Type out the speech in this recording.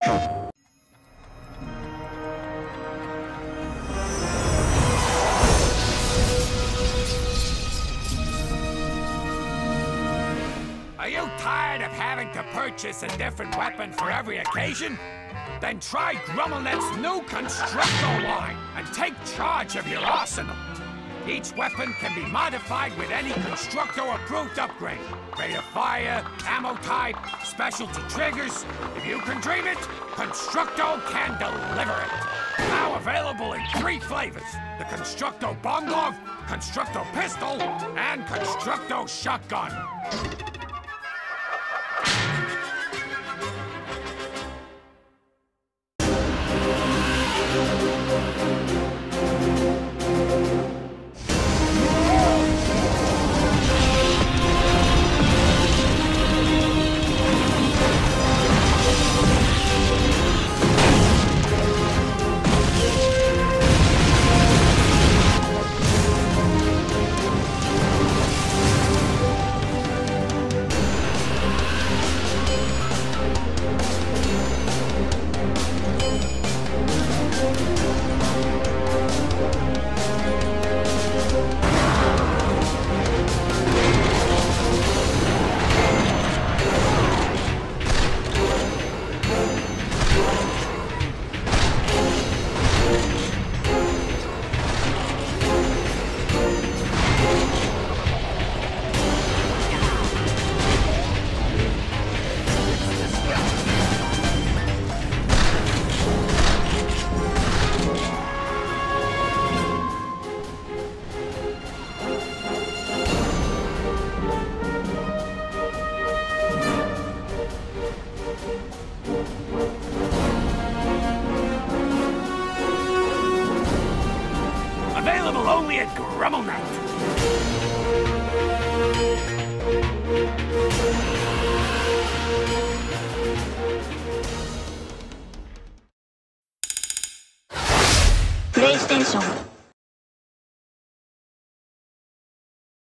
Are you tired of having to purchase a different weapon for every occasion? Then try GrummelNet's new Constructo line and take charge of your arsenal. Each weapon can be modified with any Constructo-approved upgrade. Rate of fire, ammo type, specialty triggers. If you can dream it, Constructo can deliver it. Now available in 3 flavors: the Constructo Bonglov, Constructo Pistol, and Constructo Shotgun. Available only at GrummelNet. PlayStation